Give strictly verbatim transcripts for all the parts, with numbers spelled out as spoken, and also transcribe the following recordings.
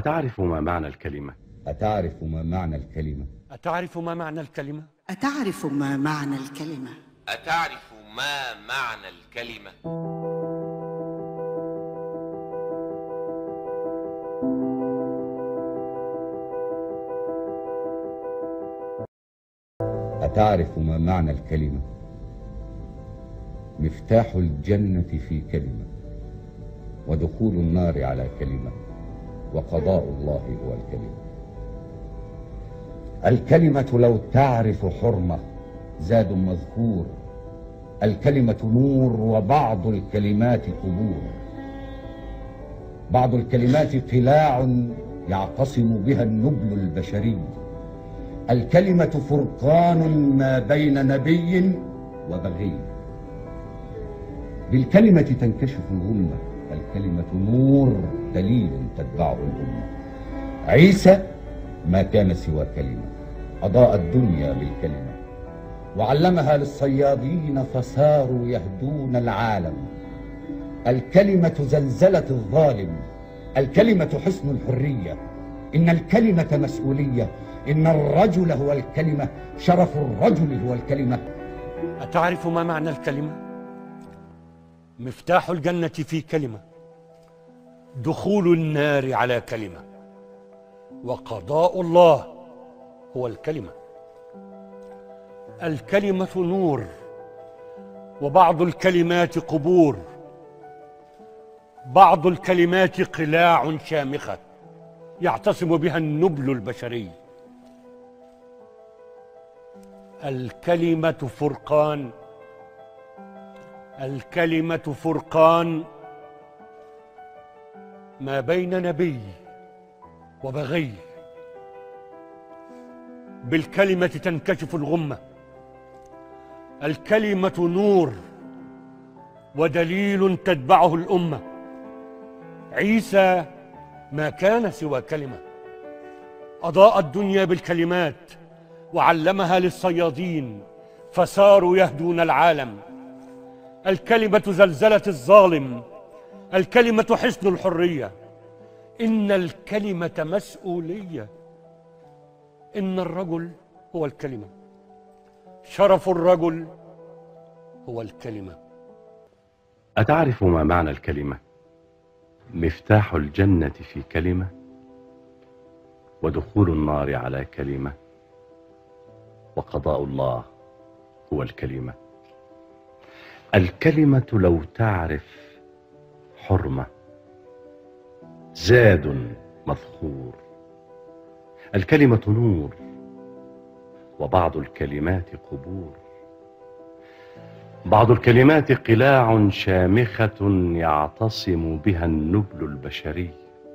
أتعرف ما معنى الكلمة؟ أتعرف ما معنى الكلمة؟ أتعرف ما معنى الكلمة؟ أتعرف ما معنى الكلمة؟ أتعرف ما معنى الكلمة؟ أتعرف ما معنى الكلمة؟ مفتاح الجنة في كلمة، ودخول النار على كلمة، وقضاء الله هو الكلمة. الكلمة لو تعرف حرمة زاد مذكور، الكلمة نور وبعض الكلمات قبور، بعض الكلمات قلاع يعتصم بها النبل البشري، الكلمة فرقان ما بين نبي وبغي. بالكلمة تنكشف الغمة، الكلمة نور دليل تتبعه الأمة. عيسى ما كان سوى كلمة، أضاء الدنيا بالكلمة، وعلمها للصيادين فصاروا يهدون العالم. الكلمة زلزلة الظالم، الكلمة حصن الحرية، إن الكلمة مسؤولية، إن الرجل هو الكلمة، شرف الرجل هو الكلمة. أتعرف ما معنى الكلمة؟ مفتاح الجنة في كلمة، دخول النار على كلمة، وقضاء الله هو الكلمة. الكلمة نور وبعض الكلمات قبور، بعض الكلمات قلاع شامخة يعتصم بها النبل البشري. الكلمة فرقان، الكلمة فرقان ما بين نبي وبغي. بالكلمة تنكشف الغمة، الكلمة نور ودليل تتبعه الأمة. عيسى ما كان سوى كلمة، أضاء الدنيا بالكلمات وعلمها للصيادين فصاروا يهدون العالم. الكلمة زلزلة الظالم، الكلمة حصن الحرية، إن الكلمة مسؤولية، إن الرجل هو الكلمة، شرف الرجل هو الكلمة. أتعرف ما معنى الكلمة؟ مفتاح الجنة في كلمة، ودخول النار على كلمة، وقضاء الله هو الكلمة. الكلمة لو تعرف حرمة زاد مذخور، الكلمة نور وبعض الكلمات قبور، بعض الكلمات قلاع شامخة يعتصم بها النبل البشري.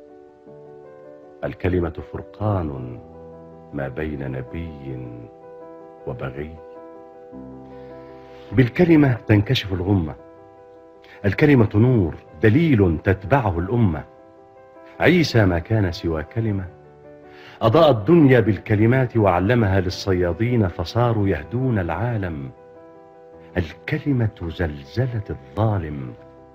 الكلمة فرقان ما بين نبي وبغي. بالكلمة تنكشف الغمة، الكلمة نور دليل تتبعه الأمة. عيسى ما كان سوى كلمة، أضاء الدنيا بالكلمات وعلمها للصيادين فصاروا يهدون العالم. الكلمة زلزلة الظالم،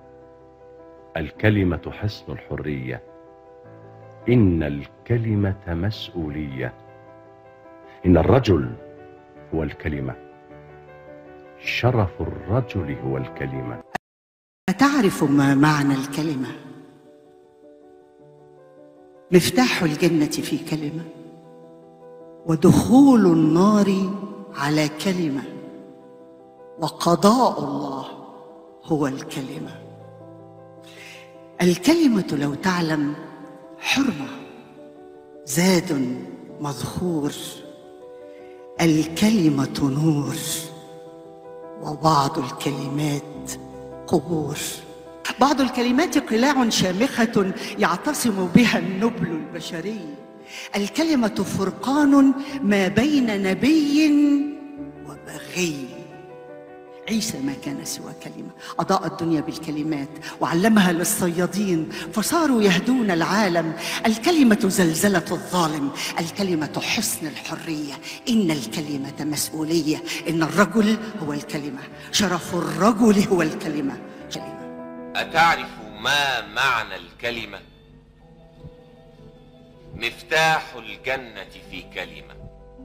الكلمة حصن الحرية، إن الكلمة مسؤولية، إن الرجل هو الكلمة، شرف الرجل هو الكلمة. أتعرف ما معنى الكلمة؟ مفتاح الجنة في كلمة، ودخول النار على كلمة، وقضاء الله هو الكلمة. الكلمة لو تعلم حرمة زاد مذخور، الكلمة نور وبعض الكلمات قبور، بعض الكلمات قلاع شامخة يعتصم بها النبل البشري. الكلمة فرقان ما بين نبي وبغي. عيسى ما كان سوى كلمة، أضاء الدنيا بالكلمات وعلمها للصيادين فصاروا يهدون العالم. الكلمة زلزلة الظالم، الكلمة حصن الحرية، إن الكلمة مسؤولية، إن الرجل هو الكلمة، شرف الرجل هو الكلمة. كلمة. أتعرف ما معنى الكلمة؟ مفتاح الجنة في كلمة،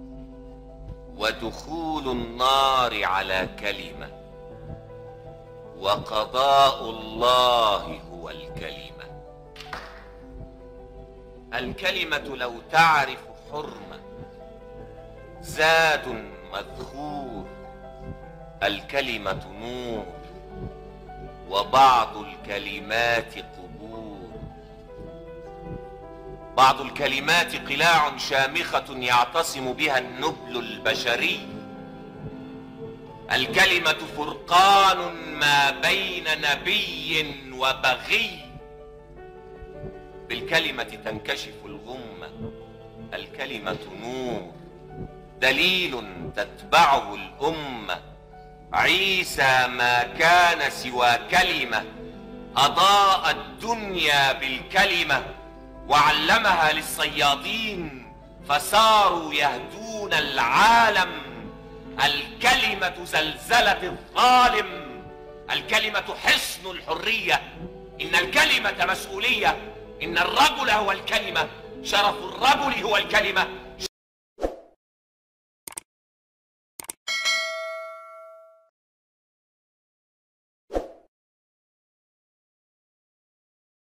ودخول النار على كلمة، وقضاء الله هو الكلمة. الكلمة لو تعرف حرمة زاد مذخور، الكلمة نور وبعض الكلمات قبور. بعض الكلمات قلاع شامخة يعتصم بها النبل البشري. الكلمة فرقان ما بين نبي وبغي. بالكلمة تنكشف الغمة، الكلمة نور دليل تتبعه الأمة. عيسى ما كان سوى كلمة، أضاء الدنيا بالكلمة وعلمها للصيادين فصاروا يهدون العالم. الكلمة زلزلة الظالم، الكلمة حصن الحرية. إن الكلمة مسؤولية، إن الرجل هو الكلمة، شرف الرجل هو الكلمة،